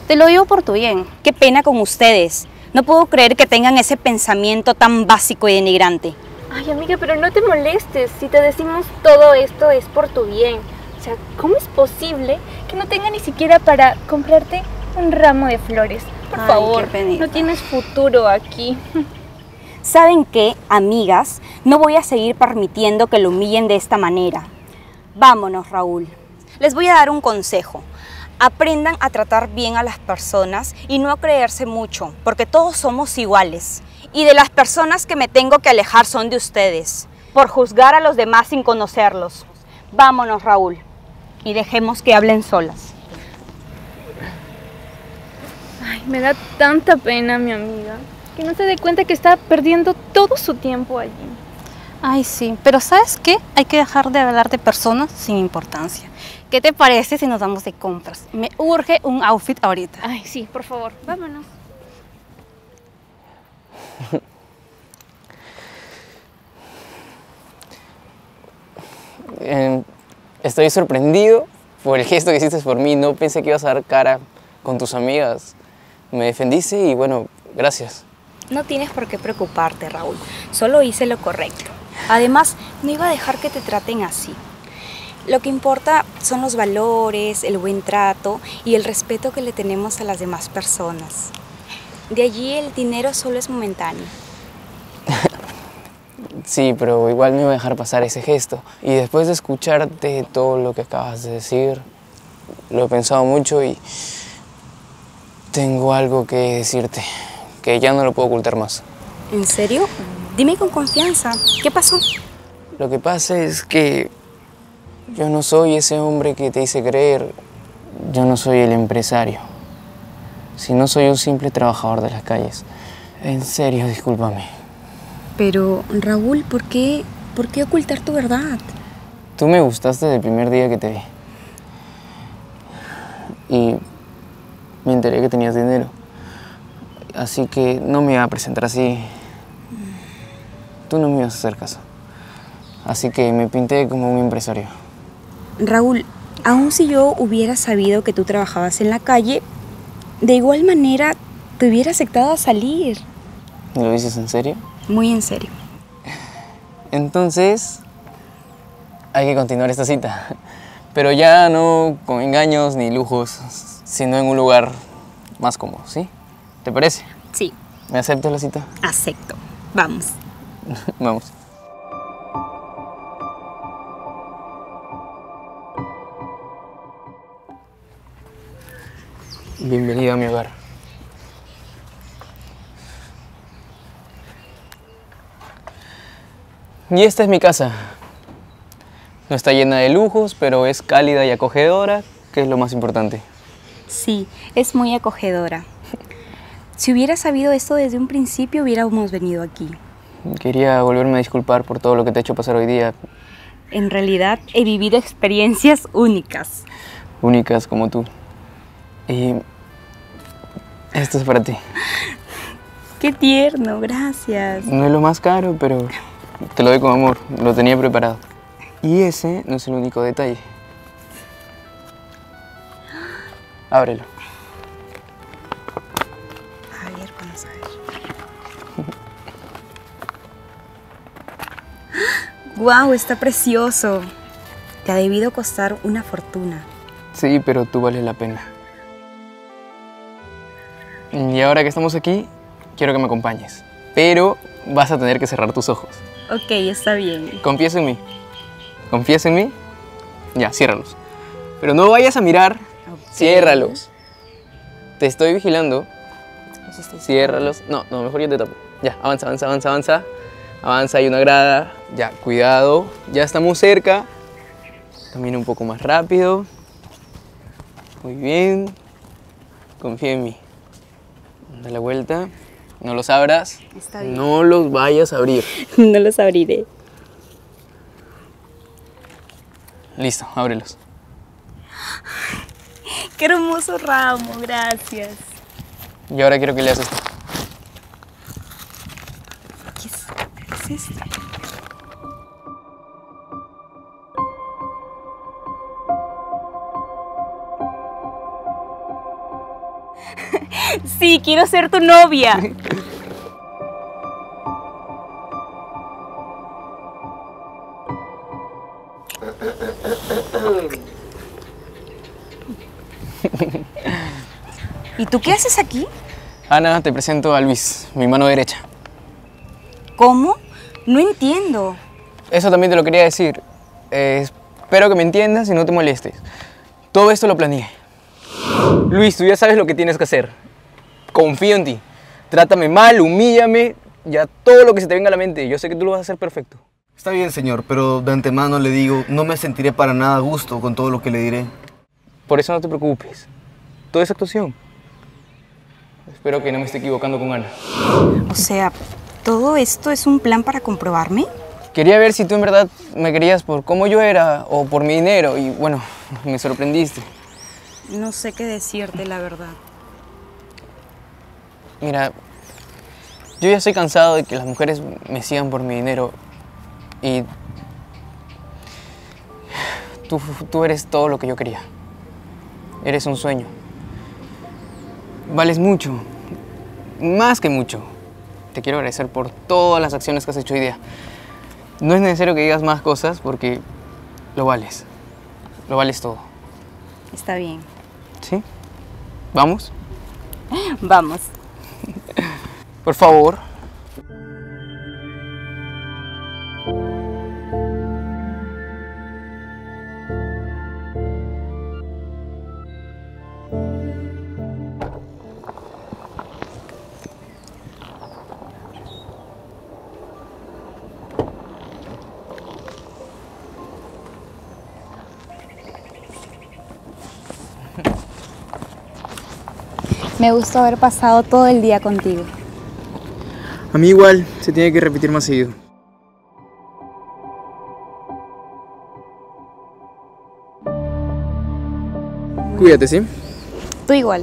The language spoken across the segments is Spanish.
Te lo digo por tu bien. Qué pena con ustedes. No puedo creer que tengan ese pensamiento tan básico y denigrante. Ay, amiga, pero no te molestes. Si te decimos todo esto es por tu bien. O sea, ¿cómo es posible que no tenga ni siquiera para comprarte un ramo de flores? Por favor, qué penita. no tienes futuro aquí. ¿Saben qué, amigas? No voy a seguir permitiendo que lo humillen de esta manera. Vámonos, Raúl. Les voy a dar un consejo. Aprendan a tratar bien a las personas y no a creerse mucho, porque todos somos iguales. Y de las personas que me tengo que alejar son de ustedes, por juzgar a los demás sin conocerlos. Vámonos, Raúl, y dejemos que hablen solas. Ay, me da tanta pena, mi amiga, que no se dé cuenta que está perdiendo todo su tiempo allí. Ay, sí, pero ¿sabes qué? Hay que dejar de hablar de personas sin importancia. ¿Qué te parece si nos vamos de compras? Me urge un outfit ahorita. Ay, sí, por favor, vámonos. Estoy sorprendido por el gesto que hiciste por mí. No pensé que ibas a dar cara con tus amigas. Me defendiste y bueno, gracias. No tienes por qué preocuparte, Raúl. Solo hice lo correcto. Además, no iba a dejar que te traten así. Lo que importa son los valores, el buen trato y el respeto que le tenemos a las demás personas. De allí el dinero solo es momentáneo. Sí, pero igual no iba a dejar pasar ese gesto. Y después de escucharte todo lo que acabas de decir, lo he pensado mucho y tengo algo que decirte, que ya no lo puedo ocultar más. ¿En serio? Dime con confianza. ¿Qué pasó? Lo que pasa es que yo no soy ese hombre que te hice creer. Yo no soy el empresario. Sino soy un simple trabajador de las calles. En serio, discúlpame. Pero, Raúl, ¿por qué ocultar tu verdad? Tú me gustaste desde el primer día que te vi. Y me enteré que tenías dinero. Así que no me iba a presentar así. Tú no me ibas a hacer caso. Así que me pinté como un empresario. Raúl, aun si yo hubiera sabido que tú trabajabas en la calle, de igual manera te hubiera aceptado a salir. ¿Lo dices en serio? Muy en serio. Entonces, hay que continuar esta cita. Pero ya no con engaños ni lujos, sino en un lugar más cómodo, ¿sí? ¿Te parece? Sí. ¿Me aceptas la cita? Acepto. Vamos. Vamos. Bienvenido a mi hogar. Y esta es mi casa. No está llena de lujos, pero es cálida y acogedora, que es lo más importante. Sí, es muy acogedora. Si hubiera sabido esto desde un principio, hubiéramos venido aquí. Quería volverme a disculpar por todo lo que te he hecho pasar hoy día. En realidad, he vivido experiencias únicas. Únicas como tú. Y esto es para ti. ¡Qué tierno! Gracias. No es lo más caro, pero te lo doy con amor. Lo tenía preparado. Y ese no es el único detalle. Ábrelo. A ver, vamos a ver. ¡Guau! Está precioso. Te ha debido costar una fortuna. Sí, pero tú vales la pena. Y ahora que estamos aquí, quiero que me acompañes. Pero vas a tener que cerrar tus ojos. Ok, está bien. Confías en mí. ¿Confías en mí? Ya, ciérralos. Pero no vayas a mirar. Ok. Ciérralos. Te estoy vigilando. Ciérralos. No, mejor yo te tapo. Ya, avanza, avanza, avanza, avanza. Avanza, hay una grada. Ya, cuidado. Ya estamos cerca. Camina un poco más rápido. Muy bien. Confía en mí. Da la vuelta. No los abras. Está bien. No los vayas a abrir. No los abriré. Listo, ábrelos. ¡Qué hermoso ramo! Gracias. Y ahora quiero que leas esto. ¿Qué es esto? Sí, quiero ser tu novia. ¿Y tú qué haces aquí? Ana, te presento a Luis, mi mano derecha. ¿Cómo? No entiendo. Eso también te lo quería decir. Espero que me entiendas y no te molestes. Todo esto lo planeé. Luis, tú ya sabes lo que tienes que hacer. Confío en ti. Trátame mal, humíllame, ya todo lo que se te venga a la mente. Yo sé que tú lo vas a hacer perfecto. Está bien, señor, pero de antemano le digo, no me sentiré para nada a gusto con todo lo que le diré. Por eso no te preocupes. Todo es actuación. Espero que no me esté equivocando con Ana. O sea, ¿todo esto es un plan para comprobarme? Quería ver si tú en verdad me querías por cómo yo era o por mi dinero y bueno, me sorprendiste. No sé qué decirte, la verdad. Mira, yo ya estoy cansado de que las mujeres me sigan por mi dinero y tú eres todo lo que yo quería. Eres un sueño. Vales mucho, más que mucho. Te quiero agradecer por todas las acciones que has hecho hoy día. No es necesario que digas más cosas porque lo vales todo. Está bien. ¿Sí? ¿Vamos? Vamos. Por favor. Me gustó haber pasado todo el día contigo. A mí igual, se tiene que repetir más seguido. Cuídate, ¿sí? Tú igual.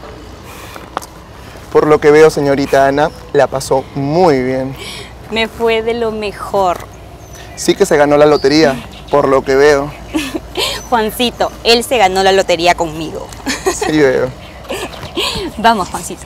Por lo que veo, señorita Ana, la pasó muy bien. Me fue de lo mejor. Sí que se ganó la lotería, por lo que veo. Juancito, él se ganó la lotería conmigo. Sí veo. Vamos, Juancito.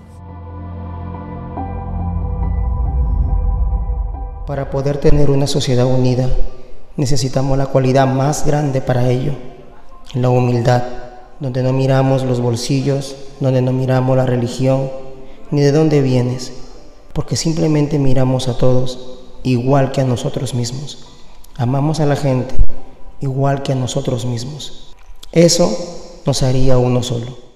Para poder tener una sociedad unida, necesitamos la cualidad más grande para ello, la humildad, donde no miramos los bolsillos, donde no miramos la religión, ni de dónde vienes, porque simplemente miramos a todos igual que a nosotros mismos. Amamos a la gente igual que a nosotros mismos. Eso nos haría uno solo.